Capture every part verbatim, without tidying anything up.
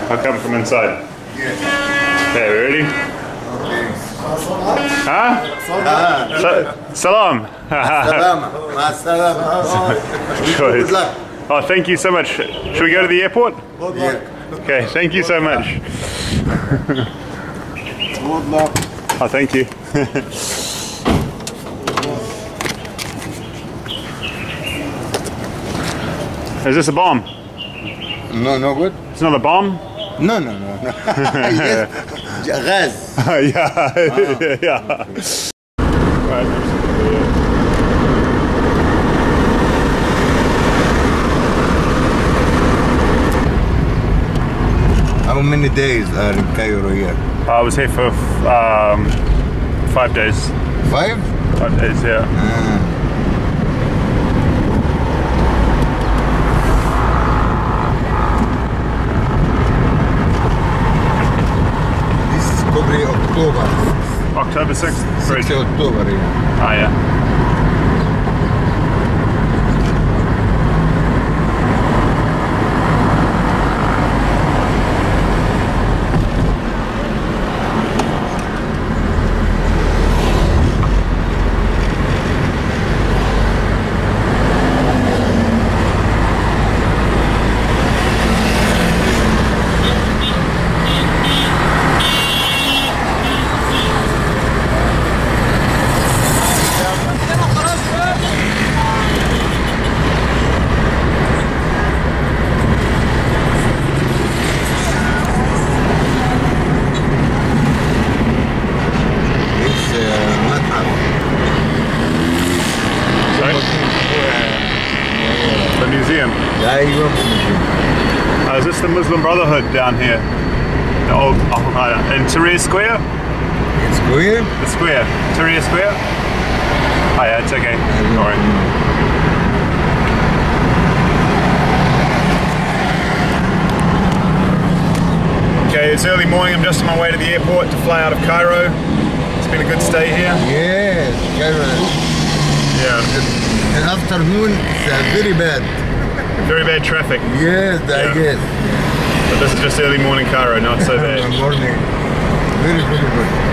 I'll come from inside. Yeah. Okay, we ready? Okay. Huh? Ah. Sa salam. Salama. Ma salama. Good. Good luck. Oh, thank you so much. Should we go to the airport? Yeah. Okay, thank you so much. Good luck. Oh, thank you. Is this a bomb? No, no good? It's not a bomb? No, no, no. no. Yes. Gas. yeah, Ah. yeah. Right. How many days are in Cairo here? I was here for um, five days. Five? Five days, yeah. Ah. Probably October. October sixth? sixth October, yeah. Ah, yeah. Uh, is this the Muslim Brotherhood down here? The old, oh, uh, in Tahrir Square? It's square? The square. Tahrir Square? Oh yeah, it's okay. Sorry. Okay, it's early morning. I'm just on my way to the airport to fly out of Cairo. It's been a good stay here. Yes, Cairo. Yeah. In the afternoon, it's uh, very bad. Very bad traffic. Yes, I Yeah. guess. But this is just early morning Cairo, not so bad. Morning. Very, very good.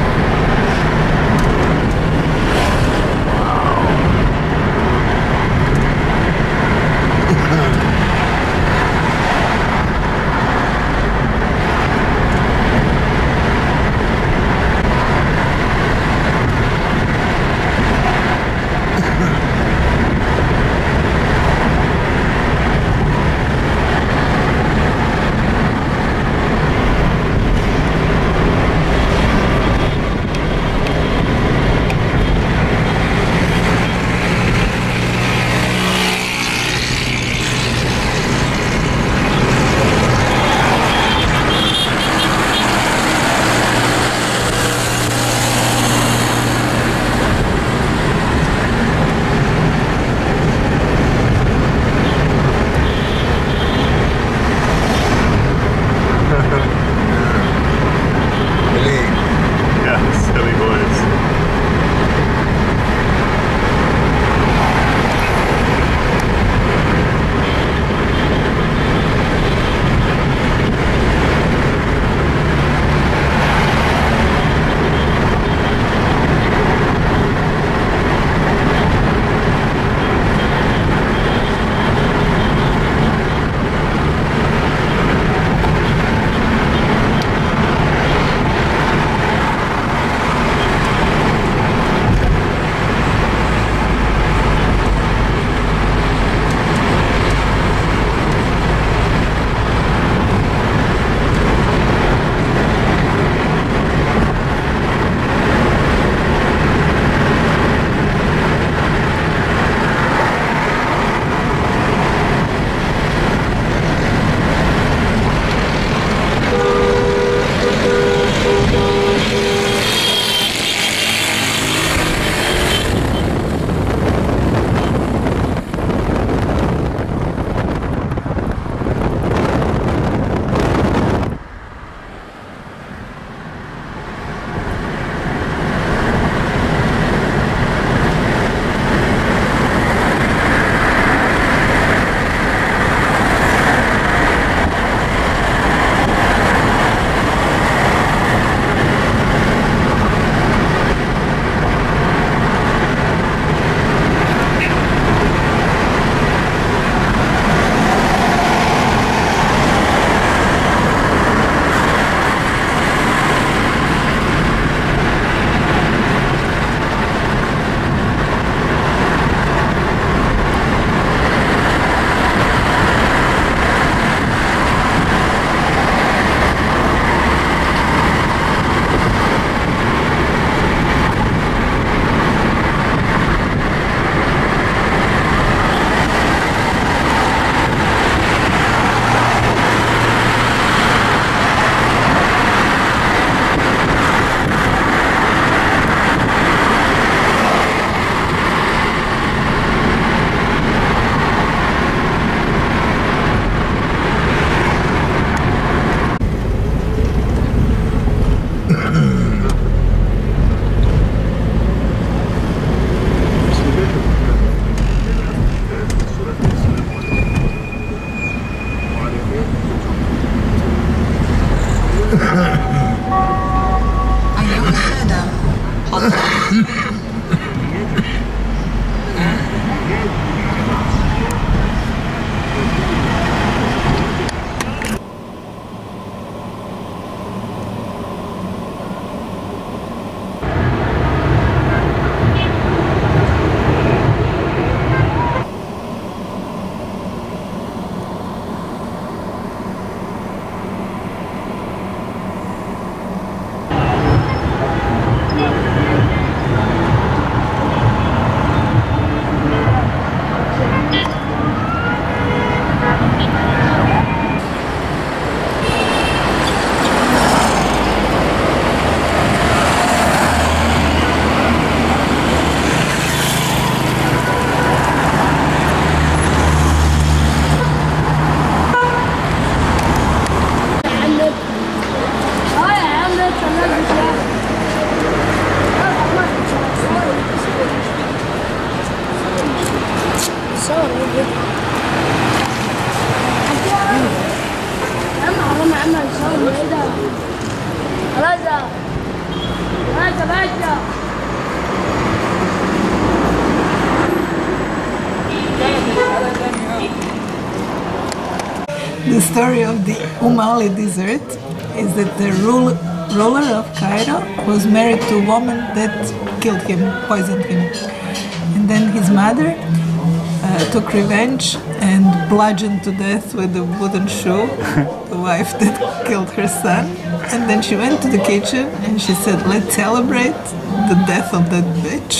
The story of the Umm Ali desert is that the rule, ruler of Cairo was married to a woman that killed him, poisoned him. And then his mother uh, took revenge and bludgeoned to death with a wooden shoe the wife that killed her son. And then she went to the kitchen and she said, let's celebrate the death of that bitch.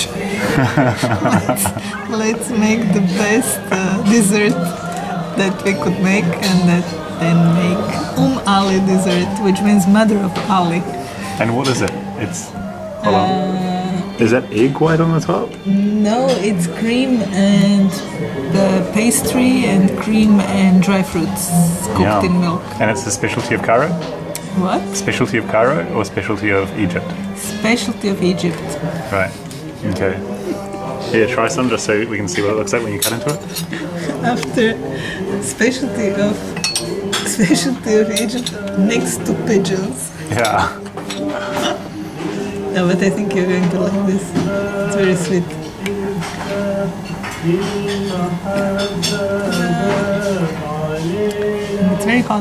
let's, let's make the best uh, dessert that we could make, and that then make Umm Ali dessert, which means mother of Ali. And what is it? It's hold on. Uh, is that egg white on the top? No, it's cream and the pastry and cream and dry fruits cooked yeah. in milk. And it's the specialty of Cairo? What? Specialty of Cairo or specialty of Egypt? Specialty of Egypt. Right. Okay. Here, try some just so we can see what it looks like when you cut into it. After specialty of specialty of Egypt next to pigeons. Yeah. No, but I think you're going to like this. It's very sweet. It's very hot.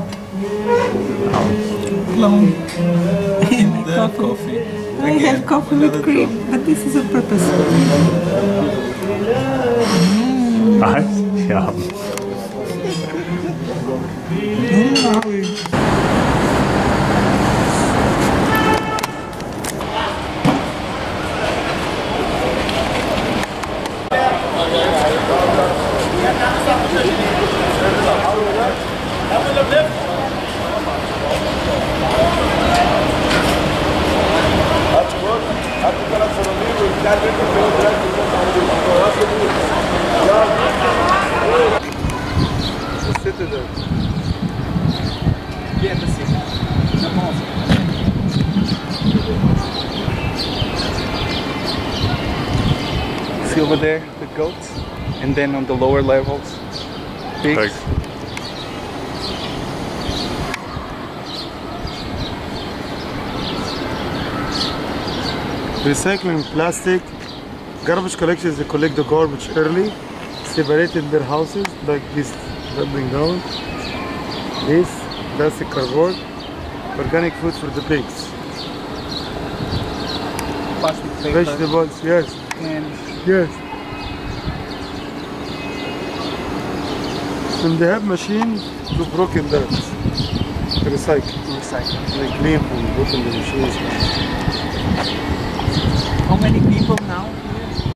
Long. coffee. coffee. I have coffee with cream, but this is on purpose. Mm. Nice. Yum. Mm. See over there the goats, and then on the lower levels, pigs. Pigs. Recycling plastic, garbage collection is to collect the garbage early, separate in their houses, like this building down. This, plastic cardboard, organic food for the pigs. Plastic paper. Vegetables, yes. And yes. And they have machine to broken that. Recycle. Recycle. They clean and put in the machines. How many people now